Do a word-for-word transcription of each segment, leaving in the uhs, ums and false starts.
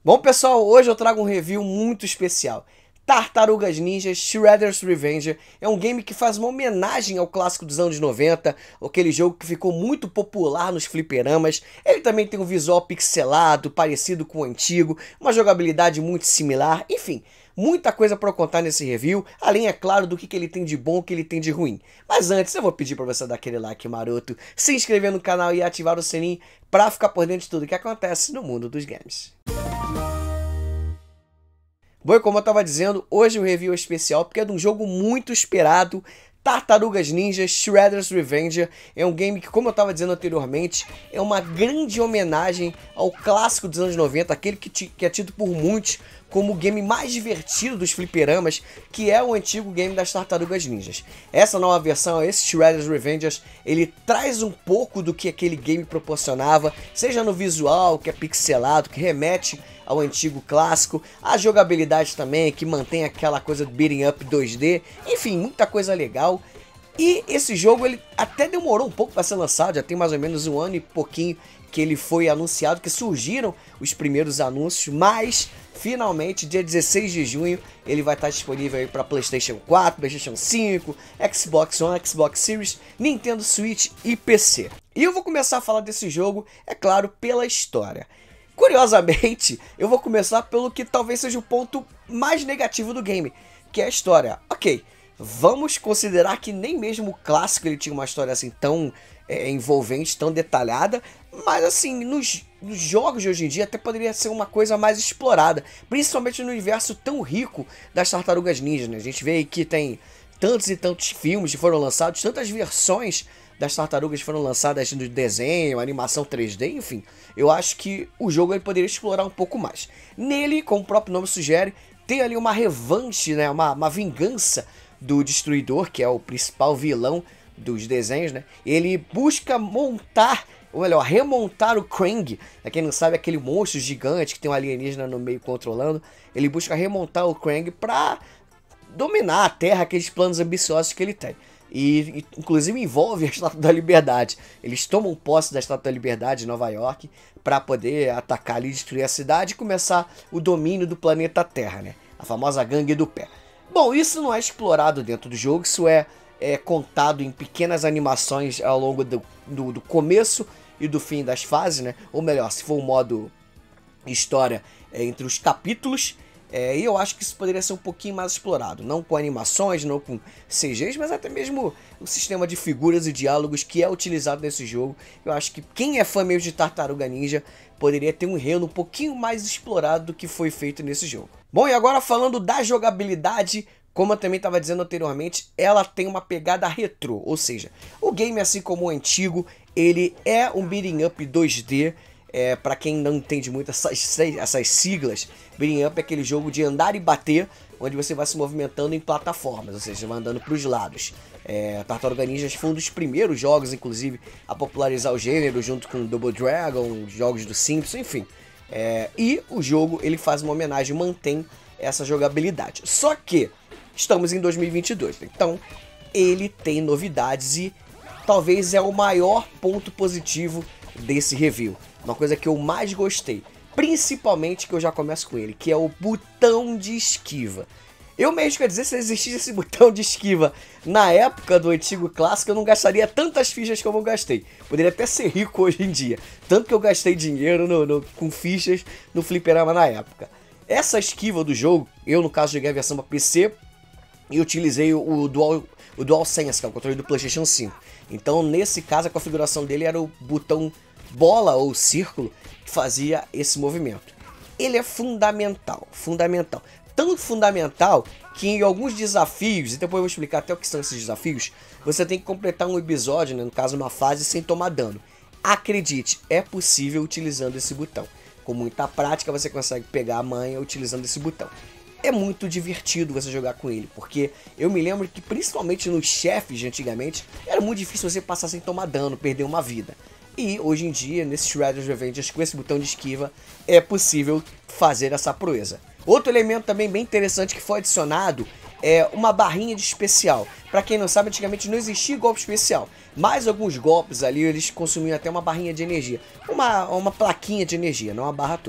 Bom, pessoal, hoje eu trago um review muito especial. Tartarugas Ninja Shredder's Revenge é um game que faz uma homenagem ao clássico dos anos noventa, aquele jogo que ficou muito popular nos fliperamas. Ele também tem um visual pixelado, parecido com o antigo, uma jogabilidade muito similar, enfim, muita coisa para eu contar nesse review, além, é claro, do que, que ele tem de bom e o que ele tem de ruim. Mas antes, eu vou pedir para você dar aquele like maroto, se inscrever no canal e ativar o sininho para ficar por dentro de tudo que acontece no mundo dos games. Bom, e como eu estava dizendo, hoje o review é especial porque é de um jogo muito esperado, Tartarugas Ninja Shredder's Revenge. É um game que, como eu estava dizendo anteriormente, é uma grande homenagem ao clássico dos anos noventa, aquele que, que é tido por muitos como o game mais divertido dos fliperamas, que é o antigo game das Tartarugas Ninjas. Essa nova versão, esse Shredder's Revenge, ele traz um pouco do que aquele game proporcionava, seja no visual, que é pixelado, que remete ao antigo clássico, a jogabilidade também, que mantém aquela coisa do beating up dois D, enfim, muita coisa legal. E esse jogo ele até demorou um pouco para ser lançado, já tem mais ou menos um ano e pouquinho que ele foi anunciado, que surgiram os primeiros anúncios, mas finalmente, dia dezesseis de junho, ele vai estar disponível para PlayStation quatro, PlayStation cinco, Xbox One, Xbox Series, Nintendo Switch e P C. E eu vou começar a falar desse jogo, é claro, pela história. Curiosamente, eu vou começar pelo que talvez seja o ponto mais negativo do game, que é a história. Ok, vamos considerar que nem mesmo o clássico ele tinha uma história assim tão é, envolvente, tão detalhada, mas assim, nos, nos jogos de hoje em dia até poderia ser uma coisa mais explorada, principalmente no universo tão rico das Tartarugas Ninja, né? A gente vê aí que tem tantos e tantos filmes que foram lançados, tantas versões das tartarugas foram lançadas no desenho, animação três D, enfim. Eu acho que o jogo ele poderia explorar um pouco mais. Nele, como o próprio nome sugere, tem ali uma revanche, né, uma, uma vingança do Destruidor, que é o principal vilão dos desenhos, né? Ele busca montar, ou melhor, remontar o Krang. Pra quem não sabe, aquele monstro gigante que tem um alienígena no meio controlando. Ele busca remontar o Krang pra dominar a Terra, aqueles planos ambiciosos que ele tem. E, inclusive, envolve a Estátua da Liberdade. Eles tomam posse da Estátua da Liberdade em Nova York para poder atacar ali, destruir a cidade e começar o domínio do planeta Terra, né? A famosa Gangue do Pé. Bom, isso não é explorado dentro do jogo, isso é, é contado em pequenas animações ao longo do, do, do começo e do fim das fases, né? Ou melhor, se for o modo história, é entre os capítulos. É, e eu acho que isso poderia ser um pouquinho mais explorado, não com animações, não com C Gs, mas até mesmo o sistema de figuras e diálogos que é utilizado nesse jogo. Eu acho que quem é fã mesmo de Tartaruga Ninja poderia ter um enredo um pouquinho mais explorado do que foi feito nesse jogo. Bom, e agora falando da jogabilidade, como eu também estava dizendo anteriormente, ela tem uma pegada retrô, ou seja, o game, assim como o antigo, ele é um beating up dois D. É, para quem não entende muito essas, essas siglas, beating up é aquele jogo de andar e bater, onde você vai se movimentando em plataformas, ou seja, vai andando para os lados. É, Tartaruga Ninja foi um dos primeiros jogos, inclusive, a popularizar o gênero, junto com Double Dragon, jogos do Simpsons, enfim. É, e o jogo ele faz uma homenagem, mantém essa jogabilidade. Só que estamos em dois mil e vinte e dois, então ele tem novidades e talvez é o maior ponto positivo desse review. Uma coisa que eu mais gostei, principalmente que eu já começo com ele, que é o botão de esquiva. Eu mesmo, quer dizer, se existisse esse botão de esquiva na época do antigo clássico, eu não gastaria tantas fichas como eu gastei. Poderia até ser rico hoje em dia, tanto que eu gastei dinheiro no, no, com fichas no fliperama na época. Essa esquiva do jogo, eu no caso joguei a versão para P C e utilizei o, o, Dual, o DualSense, que é o controle do PlayStation cinco. Então, nesse caso, a configuração dele era o botão bola ou círculo que fazia esse movimento. Ele é fundamental, fundamental. Tão fundamental que em alguns desafios, e depois eu vou explicar até o que são esses desafios, você tem que completar um episódio, né, no caso uma fase, sem tomar dano. Acredite, é possível utilizando esse botão. Com muita prática você consegue pegar a manha utilizando esse botão. É muito divertido você jogar com ele, porque eu me lembro que principalmente nos chefes de antigamente, era muito difícil você passar sem tomar dano, perder uma vida. E hoje em dia, nesse Shredder's Revenge, com esse botão de esquiva, é possível fazer essa proeza. Outro elemento também bem interessante que foi adicionado é uma barrinha de especial. Para quem não sabe, antigamente não existia golpe especial, mas alguns golpes ali eles consumiam até uma barrinha de energia. Uma, uma plaquinha de energia, não uma barra toda.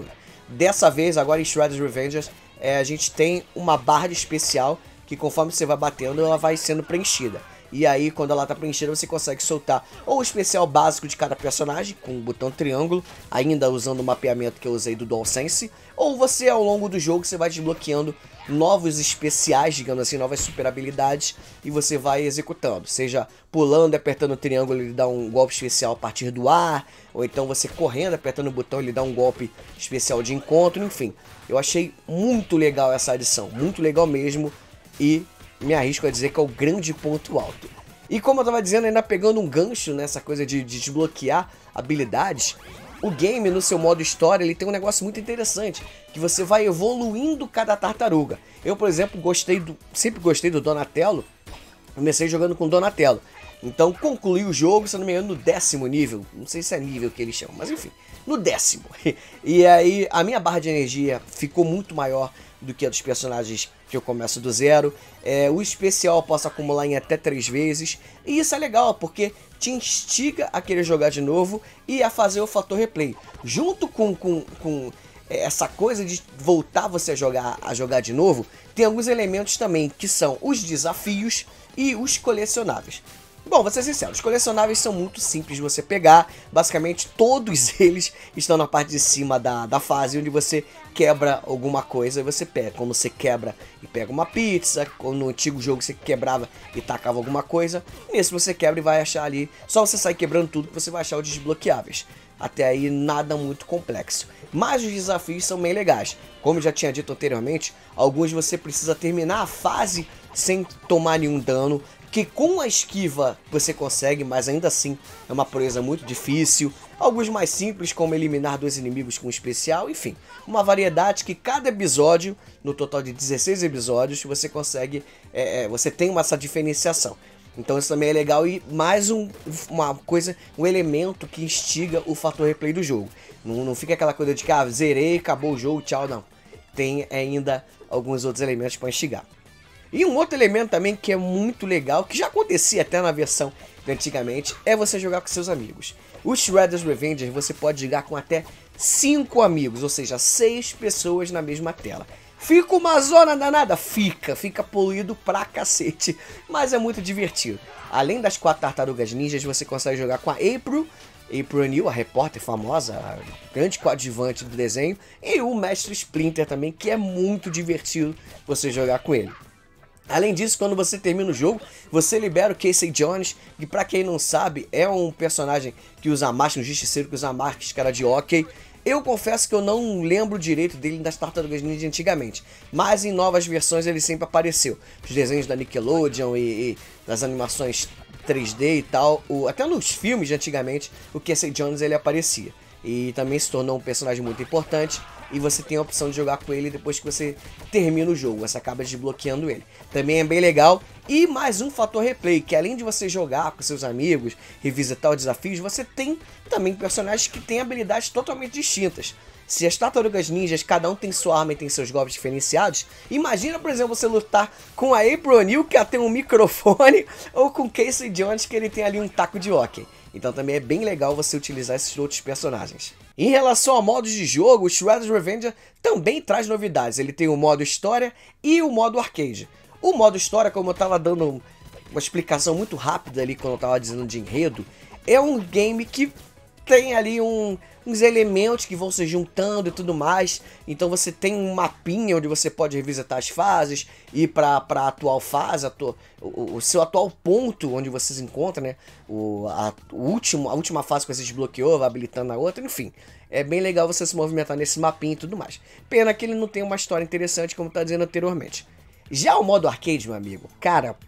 Dessa vez, agora em Shredder's Revenge, é, a gente tem uma barra especial que conforme você vai batendo, ela vai sendo preenchida. E aí, quando ela tá preenchida, você consegue soltar ou o especial básico de cada personagem, com o botão triângulo, ainda usando o mapeamento que eu usei do DualSense, ou você, ao longo do jogo, você vai desbloqueando novos especiais, digamos assim, novas super habilidades, e você vai executando. Seja pulando e apertando o triângulo, ele dá um golpe especial a partir do ar, ou então você correndo, apertando o botão, ele dá um golpe especial de encontro, enfim. Eu achei muito legal essa adição, muito legal mesmo, e me arrisco a dizer que é o grande ponto alto. E como eu tava dizendo, ainda pegando um gancho nessa coisa de, de desbloquear habilidades, o game no seu modo história ele tem um negócio muito interessante, que você vai evoluindo cada tartaruga. Eu, por exemplo, gostei do, sempre gostei do Donatello, comecei jogando com Donatello. Então concluí o jogo, se não me engano, no décimo nível, não sei se é nível que eles chamam, mas enfim, no décimo. E aí a minha barra de energia ficou muito maior do que a dos personagens que eu começo do zero. É, o especial eu posso acumular em até três vezes. E isso é legal, porque te instiga a querer jogar de novo e a fazer o fator replay. Junto com, com, com essa coisa de voltar você a jogar, a jogar de novo, tem alguns elementos também, que são os desafios e os colecionáveis. Bom, vou ser sincero, os colecionáveis são muito simples de você pegar. Basicamente todos eles estão na parte de cima da, da fase, onde você quebra alguma coisa e você pega. Como você quebra e pega uma pizza, como no antigo jogo você quebrava e tacava alguma coisa, nesse você quebra e vai achar ali, só você sair quebrando tudo que você vai achar os desbloqueáveis. Até aí nada muito complexo. Mas os desafios são bem legais. Como eu já tinha dito anteriormente, alguns você precisa terminar a fase sem tomar nenhum dano, que com a esquiva você consegue, mas ainda assim é uma proeza muito difícil. Alguns mais simples, como eliminar dois inimigos com um especial, enfim. Uma variedade que cada episódio, no total de dezesseis episódios, você consegue, é, é, você tem uma, essa diferenciação. Então isso também é legal e mais um, uma coisa, um elemento que instiga o fator replay do jogo. Não, não fica aquela coisa de que, ah, zerei, acabou o jogo, tchau, não. Tem ainda alguns outros elementos para instigar. E um outro elemento também que é muito legal, que já acontecia até na versão de antigamente, é você jogar com seus amigos. O Shredder's Revenge você pode jogar com até cinco amigos, ou seja, seis pessoas na mesma tela. Fica uma zona danada? Fica, fica poluído pra cacete, mas é muito divertido. Além das quatro tartarugas ninjas, você consegue jogar com a April, April O'Neil, a repórter famosa, a grande coadjuvante do desenho, e o Mestre Splinter também, que é muito divertido você jogar com ele. Além disso, quando você termina o jogo, você libera o Casey Jones, que pra quem não sabe, é um personagem que usa máscara, um justiceiro que usa máscara de hóquei. Eu confesso que eu não lembro direito dele das Tartarugas Ninja antigamente, mas em novas versões ele sempre apareceu. Os desenhos da Nickelodeon e, e das animações três D e tal, o, até nos filmes de antigamente, o Casey Jones ele aparecia. E também se tornou um personagem muito importante. E você tem a opção de jogar com ele depois que você termina o jogo, você acaba desbloqueando ele. Também é bem legal. E mais um fator replay, que além de você jogar com seus amigos, revisitar os desafios, você tem também personagens que têm habilidades totalmente distintas. Se as Tartarugas Ninjas, cada um tem sua arma e tem seus golpes diferenciados, imagina, por exemplo, você lutar com a April O'Neil, que ela tem um microfone, ou com Casey Jones, que ele tem ali um taco de hóquei. Então também é bem legal você utilizar esses outros personagens. Em relação a modos de jogo, o Shredder's Revenge também traz novidades. Ele tem o modo história e o modo arcade. O modo história, como eu estava dando uma explicação muito rápida ali quando eu estava dizendo de enredo, é um game que tem ali um, uns elementos que vão se juntando e tudo mais. Então você tem um mapinha onde você pode revisitar as fases, ir para a atual fase, a, tu, o, o seu atual ponto onde você se encontra, né? O, a, o último, a última fase que você desbloqueou, vai habilitando a outra, enfim. É bem legal você se movimentar nesse mapinha e tudo mais. Pena que ele não tem uma história interessante, como tá dizendo anteriormente. Já o modo arcade, meu amigo, cara,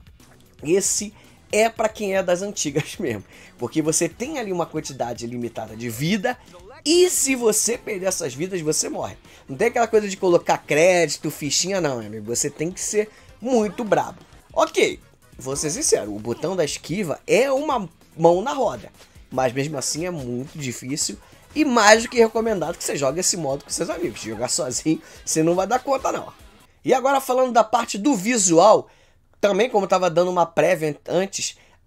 esse é pra quem é das antigas mesmo. Porque você tem ali uma quantidade limitada de vida e se você perder essas vidas, você morre. Não tem aquela coisa de colocar crédito, fichinha, não, meu amigo. Você tem que ser muito brabo. Ok, vou ser sincero, o botão da esquiva é uma mão na roda. Mas mesmo assim é muito difícil e mais do que recomendado que você jogue esse modo com seus amigos. Jogar sozinho, você não vai dar conta, não. E agora falando da parte do visual, também como eu estava dando uma prévia antes,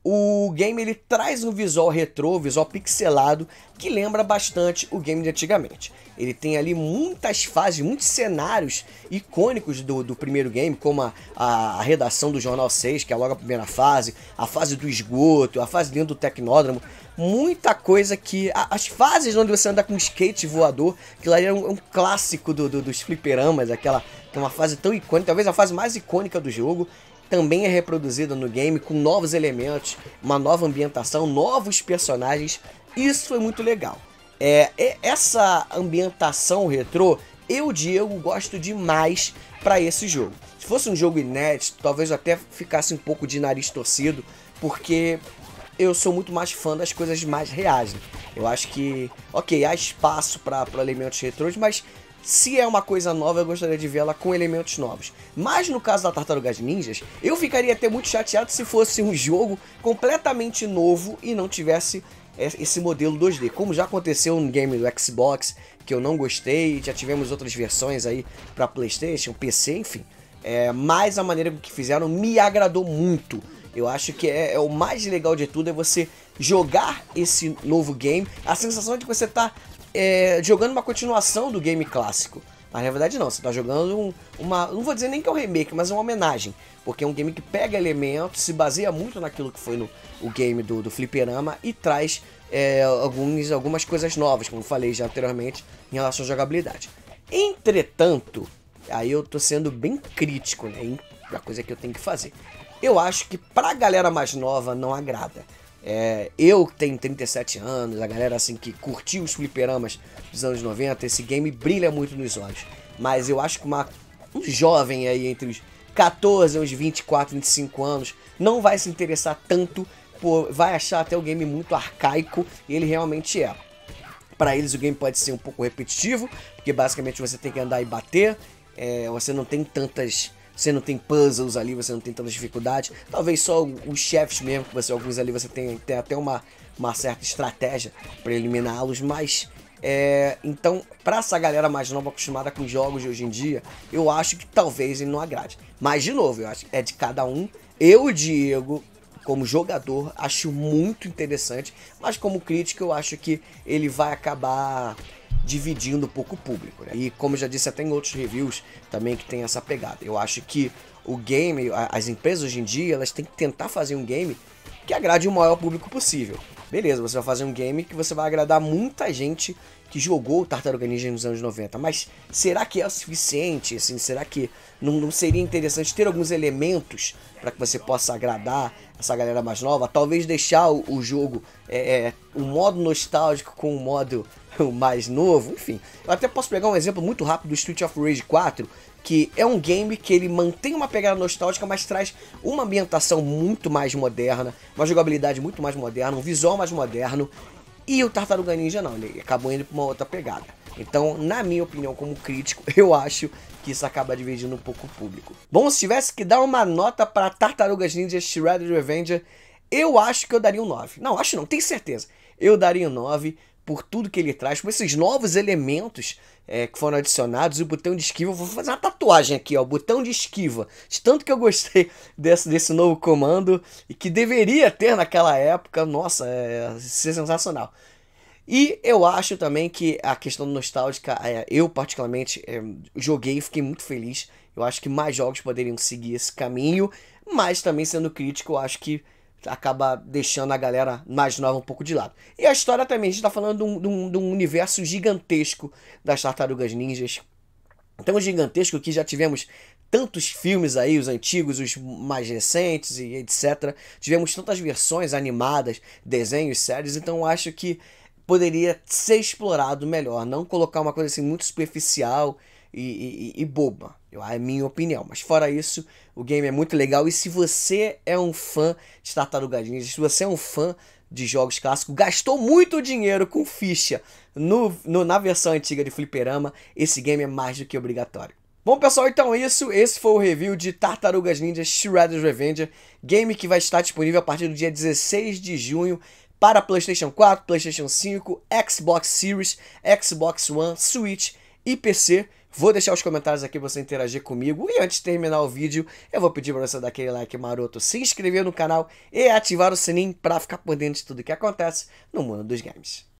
o game ele traz um visual retrô, visual pixelado, que lembra bastante o game de antigamente. Ele tem ali muitas fases, muitos cenários icônicos do, do primeiro game, como a, a, a redação do Jornal seis, que é logo a primeira fase, a fase do esgoto, a fase dentro do Tecnódromo, muita coisa que... A, as fases onde você anda com skate voador, que lá é um, um clássico do, do, dos fliperamas, aquela que é uma fase tão icônica, talvez a fase mais icônica do jogo, também é reproduzida no game com novos elementos, uma nova ambientação, novos personagens. Isso foi muito legal. É, essa ambientação retrô, eu, Diego, gosto demais para esse jogo. Se fosse um jogo inédito, talvez eu até ficasse um pouco de nariz torcido, porque eu sou muito mais fã das coisas mais reais. Né? Eu acho que, ok, há espaço para elementos retrôs, mas se é uma coisa nova, eu gostaria de vê-la com elementos novos. Mas no caso da Tartarugas Ninjas, eu ficaria até muito chateado se fosse um jogo completamente novo e não tivesse esse modelo dois D. Como já aconteceu no game do Xbox, que eu não gostei, já tivemos outras versões aí para PlayStation, P C, enfim. É, mas a maneira que fizeram me agradou muito. Eu acho que é, é o mais legal de tudo, é você jogar esse novo game, a sensação de que você tá É, jogando uma continuação do game clássico. Mas na verdade não, você está jogando um, uma... Não vou dizer nem que é um remake, mas uma homenagem. Porque é um game que pega elementos, se baseia muito naquilo que foi no o game do, do fliperama e traz é, alguns, algumas coisas novas, como eu falei já anteriormente, em relação à jogabilidade. Entretanto, aí eu tô sendo bem crítico, né? A coisa que eu tenho que fazer. Eu acho que pra galera mais nova não agrada. É, eu tenho trinta e sete anos, a galera assim que curtiu os fliperamas dos anos noventa, esse game brilha muito nos olhos. Mas eu acho que uma, um jovem aí entre os quatorze e os vinte e quatro, vinte e cinco anos não vai se interessar tanto, por, vai achar até o game muito arcaico, e ele realmente é. Para eles o game pode ser um pouco repetitivo, porque basicamente você tem que andar e bater, é, você não tem tantas... Você não tem puzzles ali, você não tem tanta dificuldade. Talvez só os chefes mesmo, que você, alguns ali você tem, tem até uma, uma certa estratégia para eliminá-los. Mas, é, então, para essa galera mais nova acostumada com jogos de hoje em dia, eu acho que talvez ele não agrade. Mas, de novo, eu acho que é de cada um. Eu, Diego, como jogador, acho muito interessante. Mas como crítico, eu acho que ele vai acabar dividindo um pouco o público, né? E como eu já disse até em outros reviews também que tem essa pegada. Eu acho que o game, as empresas hoje em dia, elas têm que tentar fazer um game que agrade o maior público possível. Beleza, você vai fazer um game que você vai agradar muita gente que jogou o Tartaruga Ninja nos anos noventa, mas será que é o suficiente? Assim, será que não, não seria interessante ter alguns elementos para que você possa agradar essa galera mais nova? Talvez deixar o, o jogo, é, é, o modo nostálgico com o modo mais novo, enfim. Eu até posso pegar um exemplo muito rápido do Street of Rage quatro, que é um game que ele mantém uma pegada nostálgica, mas traz uma ambientação muito mais moderna, uma jogabilidade muito mais moderna, um visual mais moderno. E o Tartaruga Ninja não, ele acabou indo para uma outra pegada. Então, na minha opinião, como crítico, eu acho que isso acaba dividindo um pouco o público. Bom, se tivesse que dar uma nota para Tartarugas Ninja Shredder's Revenge, eu acho que eu daria um nove. Não, acho não, tenho certeza. Eu daria um nove por tudo que ele traz, por esses novos elementos é, que foram adicionados. O botão de esquiva, eu vou fazer uma tatuagem aqui, ó, botão de esquiva. De tanto que eu gostei desse, desse novo comando e que deveria ter naquela época, nossa, é, é sensacional. E eu acho também que a questão nostálgica, é, eu particularmente é, joguei e fiquei muito feliz. Eu acho que mais jogos poderiam seguir esse caminho, mas também sendo crítico, eu acho que acaba deixando a galera mais nova um pouco de lado. E a história também, a gente tá falando de um, de um, de um universo gigantesco das Tartarugas Ninjas. Tão gigantesco que já tivemos tantos filmes aí, os antigos, os mais recentes e etcétera. Tivemos tantas versões animadas, desenhos, séries, então eu acho que poderia ser explorado melhor, não colocar uma coisa assim muito superficial e, e, e boba, eu, é a minha opinião. Mas fora isso, o game é muito legal, e se você é um fã de Tartarugas Ninja, se você é um fã de jogos clássicos, gastou muito dinheiro com ficha no, no, na versão antiga de fliperama, esse game é mais do que obrigatório. Bom, pessoal, então é isso. Esse foi o review de Tartarugas Ninja Shredder's Revenge, game que vai estar disponível a partir do dia dezesseis de junho para PlayStation quatro, PlayStation cinco, Xbox Series, Xbox One, Switch e P C. Vou deixar os comentários aqui pra você interagir comigo. E antes de terminar o vídeo, eu vou pedir pra você dar aquele like maroto, se inscrever no canal e ativar o sininho pra ficar por dentro de tudo que acontece no mundo dos games.